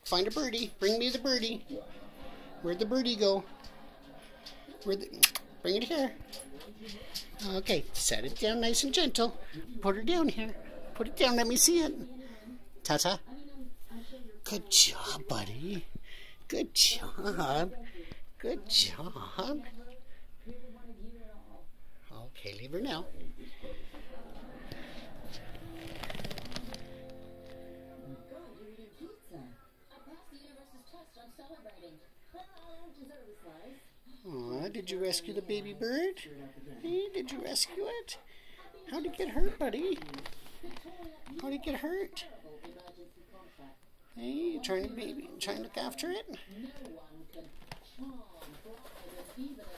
Find a birdie. Bring me the birdie. Where'd the birdie go? Bring it here. Okay, set it down nice and gentle. Put her down here. Put it down, let me see it. Tata. Good job, buddy. Good job. Good job. Okay, leave her now. Aw, did you rescue the baby bird? Hey, did you rescue it? How'd it get hurt, buddy? How'd it get hurt? Hey, you trying to look after it?